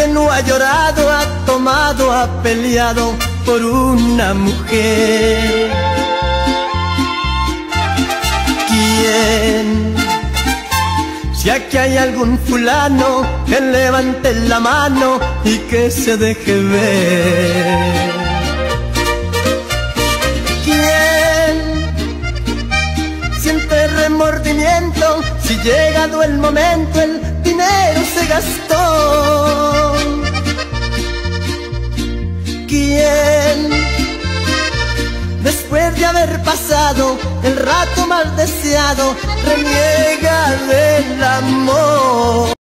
¿Quién no ha llorado, ha tomado, ha peleado por una mujer? ¿Quién? Si aquí hay algún fulano, que levante la mano y que se deje ver. ¿Quién siente remordimiento si llegado el momento el dinero se gastó? ¿Quién después de haber pasado el rato mal deseado reniega del amor?